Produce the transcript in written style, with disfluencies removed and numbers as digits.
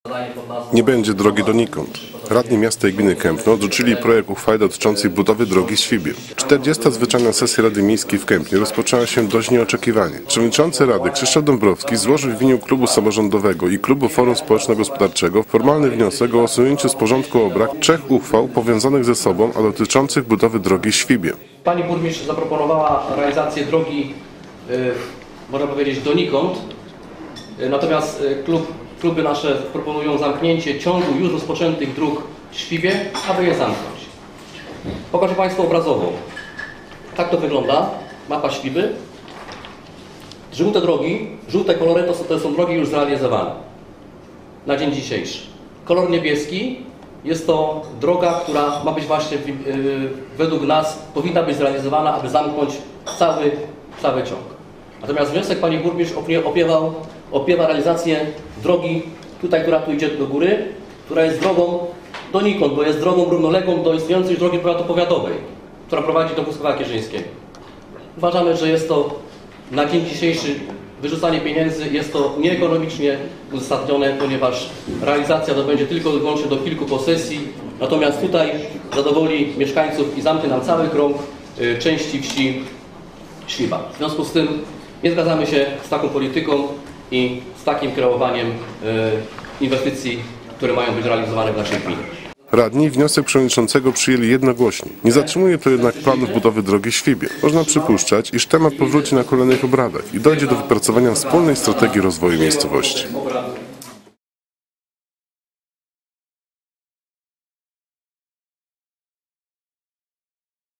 Nie będzie drogi donikąd. Radni miasta i gminy Kępno odrzucili projekt uchwały dotyczącej budowy drogi Świbie. 40. zwyczajna sesja Rady Miejskiej w Kępnie rozpoczęła się dość nieoczekiwanie. Przewodniczący Rady Krzysztof Dąbrowski złożył w imieniu klubu samorządowego i klubu Forum Społeczno-Gospodarczego formalny wniosek o usunięciu z porządku obrad 3 uchwał powiązanych ze sobą, a dotyczących budowy drogi Świbie. Pani burmistrz zaproponowała realizację drogi, można powiedzieć, donikąd, natomiast kluby nasze proponują zamknięcie ciągu już rozpoczętych dróg w Świbie, aby je zamknąć. Pokażę Państwu obrazowo. Tak to wygląda, mapa Świby. Żółte drogi, żółte kolory to są drogi już zrealizowane na dzień dzisiejszy. Kolor niebieski jest to droga, która ma być właśnie według nas, powinna być zrealizowana, aby zamknąć cały ciąg. Natomiast wniosek Pani Burmistrz opiewa realizację drogi, która tu idzie do góry, która jest drogą donikąd, bo jest drogą równoległą do istniejącej drogi powiatowej, która prowadzi do Włocławka Kierzyńskiego. Uważamy, że jest to na dzień dzisiejszy wyrzucanie pieniędzy, jest to nieekonomicznie uzasadnione, ponieważ realizacja to będzie tylko i wyłącznie do kilku posesji, natomiast tutaj zadowoli mieszkańców i zamknie nam cały krąg części wsi Świba. W związku z tym nie zgadzamy się z taką polityką i z takim kreowaniem inwestycji, które mają być realizowane w naszej gminie. Radni wniosek przewodniczącego przyjęli jednogłośnie. Nie zatrzymuje to jednak planów budowy drogi Świbie. Można przypuszczać, iż temat powróci na kolejnych obradach i dojdzie do wypracowania wspólnej strategii rozwoju miejscowości.